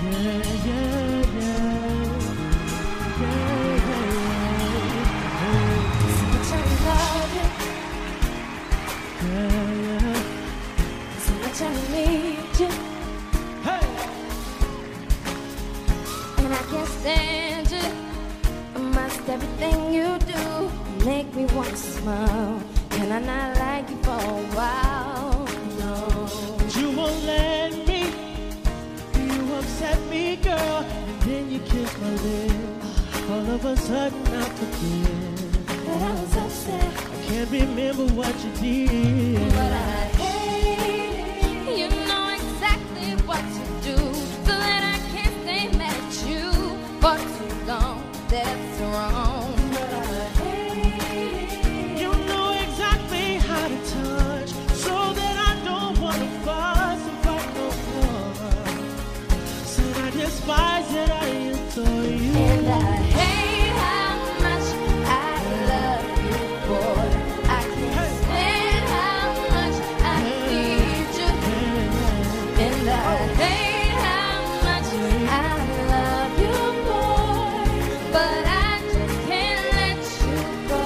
Everything you do make me want to smile. Can I not like you for a while? No. But you won't let me. You upset me, girl, and then you kiss my lips. All of a sudden I forget that I was upset. I can't remember what you did, but I hate it. You know exactly what to do, so that I can't stay mad at you for too long. That's wrong. But I hate it. You know exactly how to touch, so that I don't want to fuss and fight no more. Said I despise it, I adore you. And I hate how much I love you, boy. I can't stand how much I need you. And I hate how much I love you, boy. But I just can't let you go.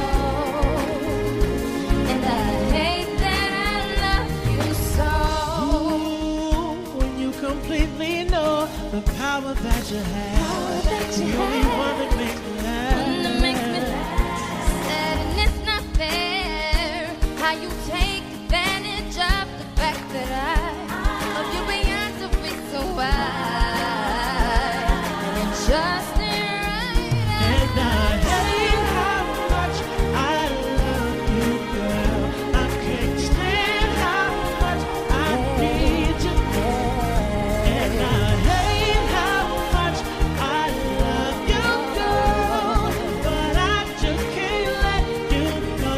And I hate that I love you so. Ooh, when you completely know the power that you have. The only one that makes me laugh. Sad and it's not fair how you take advantage of the fact that I love you beyond the reason why. And it just ain't right. And I hate how much I love you, girl. I can't stand how much I need you. And I hate how much I love you, girl. But I just can't let you go.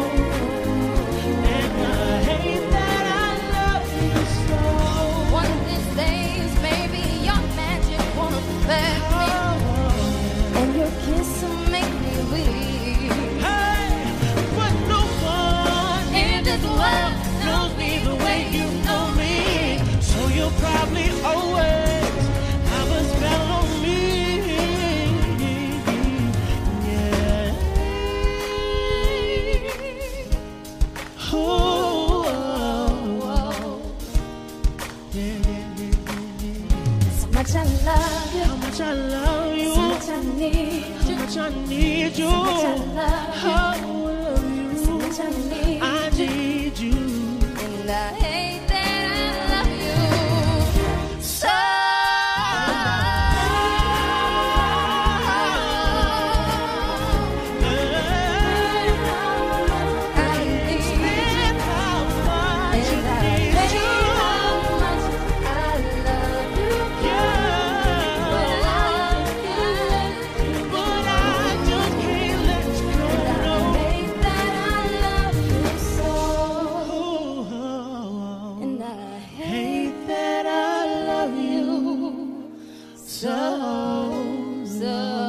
And I hate that I love you so. One of these days, maybe your magic won't affect me, and your kiss will make me weak. Hey, but no one In this world knows me the way you know me. So you'll probably always have a spell on me. Yeah. Oh, oh, oh. Yeah, yeah, yeah, yeah. So much I love you, How much I love you. so much I need How you, much I need you. so much I love you, Oh, I love you. so much I need I need you. and I hate that I love you so. I need you, and I hate how much I love you, but I just can't let you go. And I hate that I love you so. And I hate that I love you so, so.